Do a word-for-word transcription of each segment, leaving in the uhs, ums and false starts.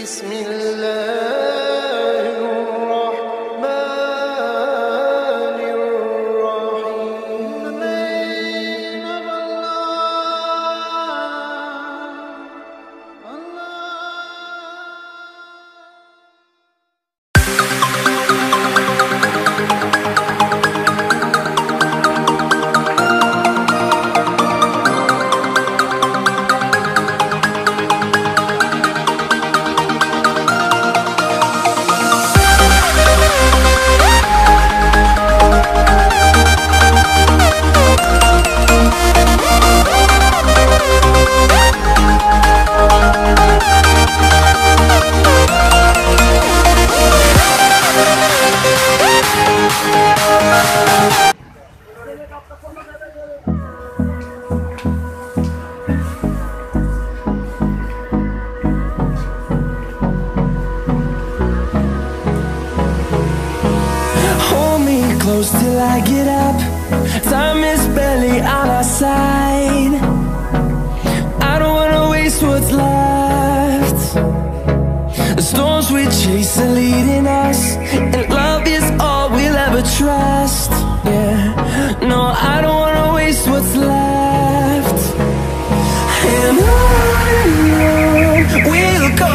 Till I get up, time is barely on our side. I don't wanna waste what's left. The storms we chase are leading us, and love is all we'll ever trust. Yeah, no, I don't wanna waste what's left. And on and on we'll go,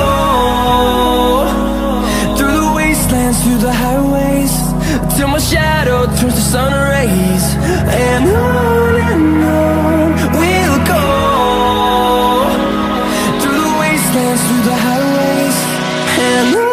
through the wastelands, through the highways, till my shadow turns to sun rays. And on and on we'll go, through the wastelands, through the highways, and on.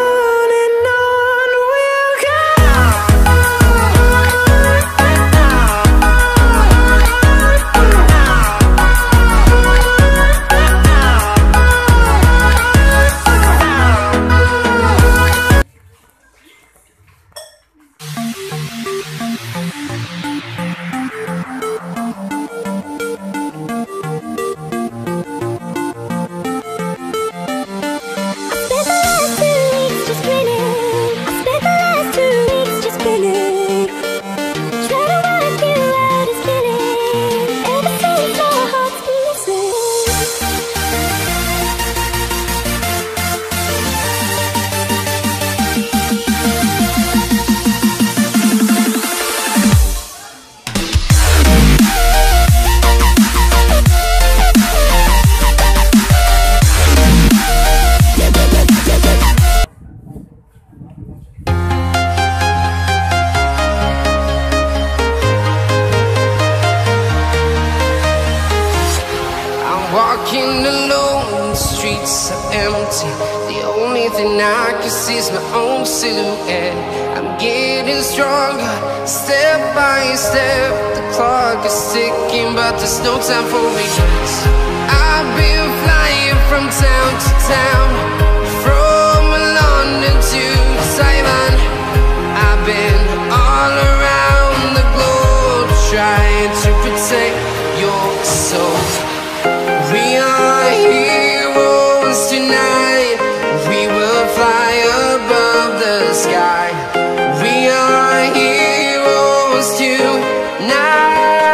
Walking alone, the streets are empty. The only thing I can see is my own silhouette. I'm getting stronger, step by step. The clock is ticking, but there's no time for regrets. I've been flying from town to town, from London to Taiwan. I've been all around the globe, trying to protect your soul. We are heroes tonight. We will fly above the sky. We are heroes tonight.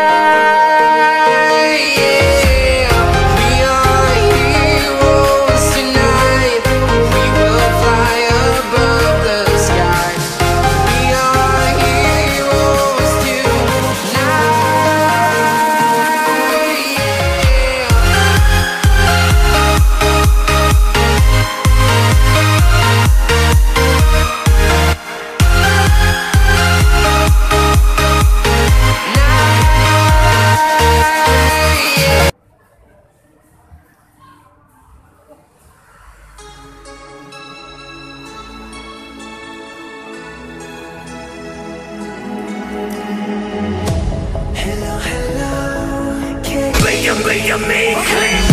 Yeah. We are heroes tonight. We will fly above the sky. We are heroes tonight. Beliau, Beliau, Makam.